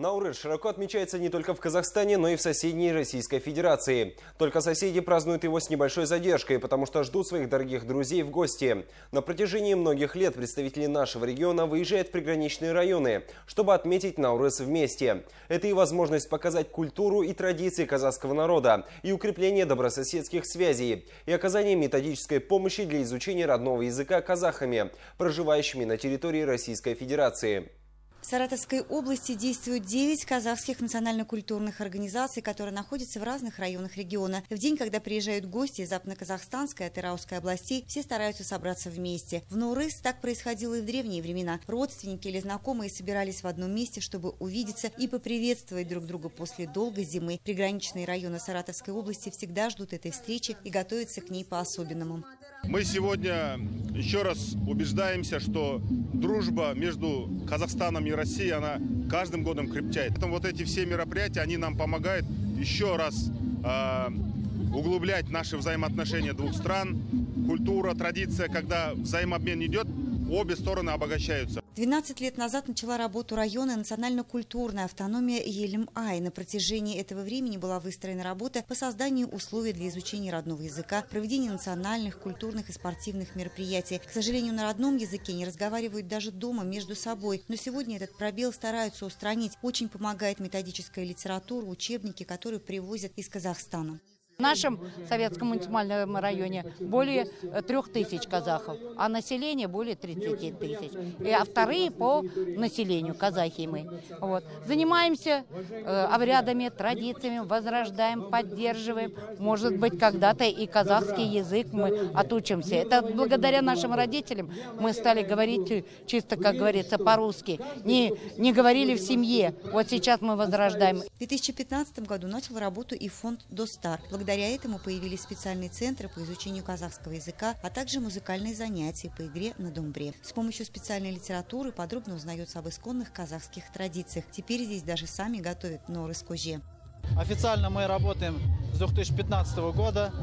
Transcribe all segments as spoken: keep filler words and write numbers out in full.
Наурыз широко отмечается не только в Казахстане, но и в соседней Российской Федерации. Только соседи празднуют его с небольшой задержкой, потому что ждут своих дорогих друзей в гости. На протяжении многих лет представители нашего региона выезжают в приграничные районы, чтобы отметить Наурыз вместе. Это и возможность показать культуру и традиции казахского народа, и укрепление добрососедских связей, и оказание методической помощи для изучения родного языка казахами, проживающими на территории Российской Федерации. В Саратовской области действуют девять казахских национально-культурных организаций, которые находятся в разных районах региона. В день, когда приезжают гости из Западно-Казахстанской и Атырауской областей, все стараются собраться вместе. В Наурыз так происходило и в древние времена. Родственники или знакомые собирались в одном месте, чтобы увидеться и поприветствовать друг друга после долгой зимы. Приграничные районы Саратовской области всегда ждут этой встречи и готовятся к ней по-особенному. Мы сегодня еще раз убеждаемся, что дружба между Казахстаном и Россией, она каждым годом крепчает. Поэтому вот эти все мероприятия, они нам помогают еще раз э, углублять наши взаимоотношения двух стран. Культура, традиция, когда взаимообмен идет, обе стороны обогащаются. двенадцать лет назад начала работу района национально-культурная автономия Елим-Ай. На протяжении этого времени была выстроена работа по созданию условий для изучения родного языка, проведения национальных, культурных и спортивных мероприятий. К сожалению, на родном языке не разговаривают даже дома между собой. Но сегодня этот пробел стараются устранить. Очень помогает методическая литература, учебники, которые привозят из Казахстана. В нашем советском муниципальном районе более трех тысяч казахов, а население более тридцати тысяч. И, а вторые по населению казахи мы. Вот. Занимаемся э, обрядами, традициями, возрождаем, поддерживаем. Может быть, когда-то и казахский язык мы отучимся. Это благодаря нашим родителям мы стали говорить чисто, как говорится, по-русски. Не, не говорили в семье. Вот сейчас мы возрождаем. В две тысячи пятнадцатом году начал работу и фонд «Достар». Благодаря этому появились специальные центры по изучению казахского языка, а также музыкальные занятия по игре на домбре. С помощью специальной литературы подробно узнается об исконных казахских традициях. Теперь здесь даже сами готовят наурыз коже. Официально мы работаем с две тысячи пятнадцатого года.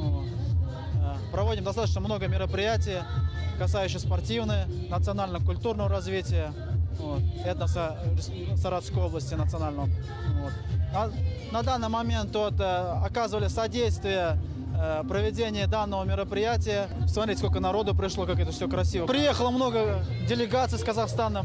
Проводим достаточно много мероприятий, касающихся спортивного, национально-культурного развития, вот, этноса Саратовской области национального. Вот. На, на данный момент вот, оказывали содействие э, проведения данного мероприятия. Смотрите, сколько народу пришло, как это все красиво. Приехало много делегаций с Казахстана.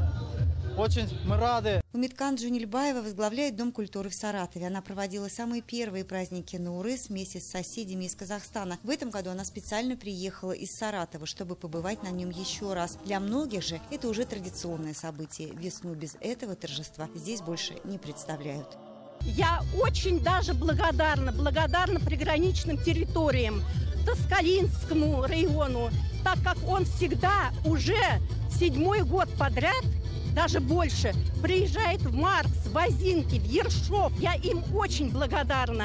Очень мы рады. Умиткан Джунильбаева возглавляет Дом культуры в Саратове. Она проводила самые первые праздники Наурыз вместе с соседями из Казахстана. В этом году она специально приехала из Саратова, чтобы побывать на нем еще раз. Для многих же это уже традиционное событие. Весну без этого торжества здесь больше не представляют. Я очень даже благодарна, благодарна приграничным территориям, Тоскалинскому району, так как он всегда уже седьмой год подряд, даже больше, приезжает в Маркс, в Озинки, в Ершов. Я им очень благодарна.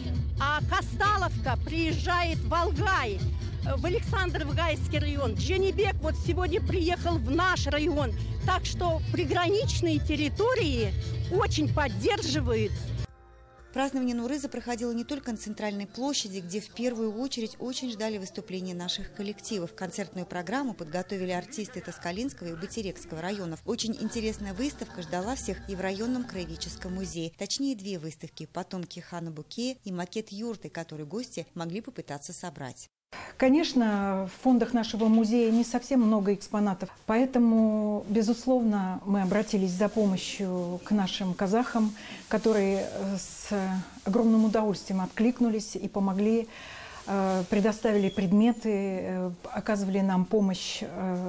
А Касталовка приезжает в Алгай, в Александровгайский район. Дженебек вот сегодня приехал в наш район. Так что приграничные территории очень поддерживают. Празднование Наурыза проходило не только на центральной площади, где в первую очередь очень ждали выступления наших коллективов. Концертную программу подготовили артисты Тоскалинского и Батерекского районов. Очень интересная выставка ждала всех и в районном краеведческом музее. Точнее, две выставки – потомки хана Букея и макет юрты, который гости могли попытаться собрать. Конечно, в фондах нашего музея не совсем много экспонатов, поэтому, безусловно, мы обратились за помощью к нашим казахам, которые с огромным удовольствием откликнулись и помогли, предоставили предметы, оказывали нам помощь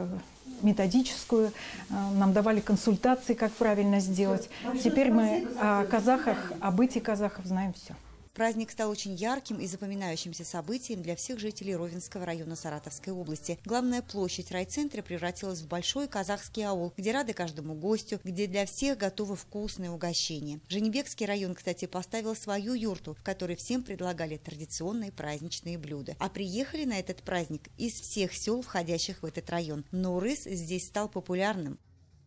методическую, нам давали консультации, как правильно сделать. Теперь мы о казахах, о быте казахов знаем все. Праздник стал очень ярким и запоминающимся событием для всех жителей Ровенского района Саратовской области. Главная площадь райцентра превратилась в большой казахский аул, где рады каждому гостю, где для всех готовы вкусные угощения. Женебекский район, кстати, поставил свою юрту, в которой всем предлагали традиционные праздничные блюда. А приехали на этот праздник из всех сел, входящих в этот район. Наурыз здесь стал популярным.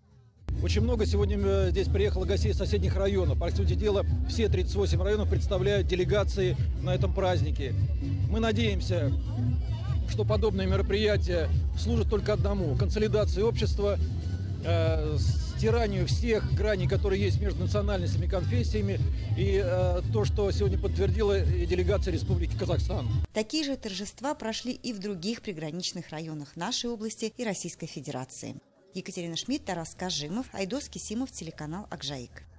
Очень много сегодня здесь приехало гостей из соседних районов. По сути дела, все тридцать восемь районов представляют делегации на этом празднике. Мы надеемся, что подобные мероприятия служат только одному – консолидации общества, э, стиранию всех граней, которые есть между национальностями и конфессиями, и э, то, что сегодня подтвердила и делегация Республики Казахстан. Такие же торжества прошли и в других приграничных районах нашей области и Российской Федерации. Екатерина Шмидт, Тарас Кажимов, Айдос Кисимов, телеканал Акжаик.